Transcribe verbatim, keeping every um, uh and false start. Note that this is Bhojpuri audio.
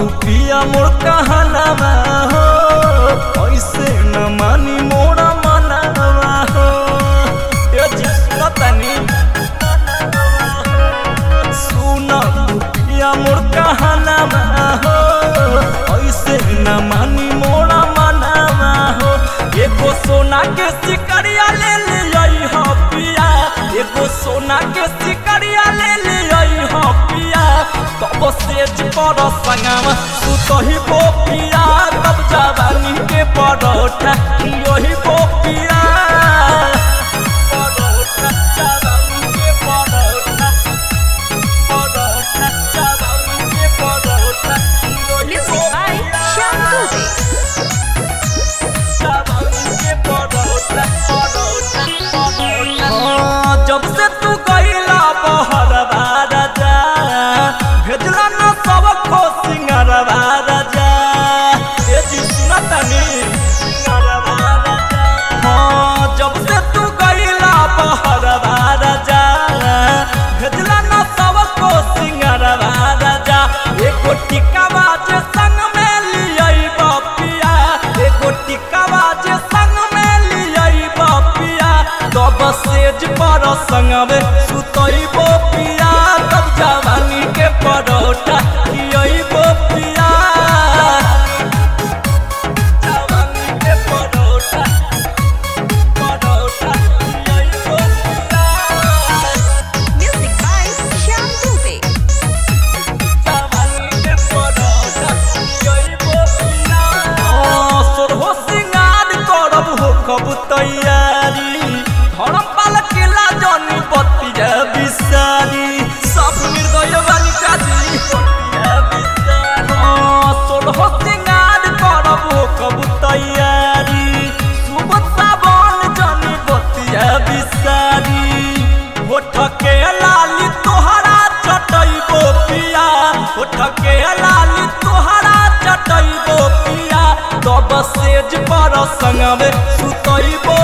तू पिया मोर कहनावा हो ऐसे न मानी मोरा मनावा हो ए जी सुनतनी सुन तू पिया मोर कहनावा हो ऐसे न मानी मोरा मनावा हो एगो सोना के सिकरिया ले ले हो पिया एगो सोना के सिकरिया ले ले हो पिया तब सेज पर संगवा तू तही बो पिया तब जवानी के परोठा यही बो पिया परोठा जवानी के परोठा परोठा जवानी के परोठा यही बो पिया जवानी के परोठा परोठा परोठा जब से तू गइला बहरवा राजा भेजला न सब खो सिंगरवा राजा ए जी सुनतनी सिंगरवा राजा हां जब से तू गइला बहरवा राजा भेजला न सब खो सिंगरवा राजा एको टिकावा जे संग में लियई बपिया एको टिकावा जे संग में लियई बपिया तब सेज पर संगवे सुतई बपिया तब जवानी के परोठा यही बपिया जवानी के परोठा परोठा यही बपिया Music by Shyam Dubey. जवानी के परोठा यही बपिया ओ सोरहो सिंगार करब हो कब तैयारी धरम पाल किला जनी बतिया बिसारी सब निर्दय वाली काजी बतिया बिसारी हां सोरहो सिंगार करब हो कब तैयारी सुबह सावन जनी बतिया बिसारी होठ के लाली तोहरा चटइबो पिया होठ के लाली तोहरा चटइबो पिया तब सेज पर संगवे सुतइबो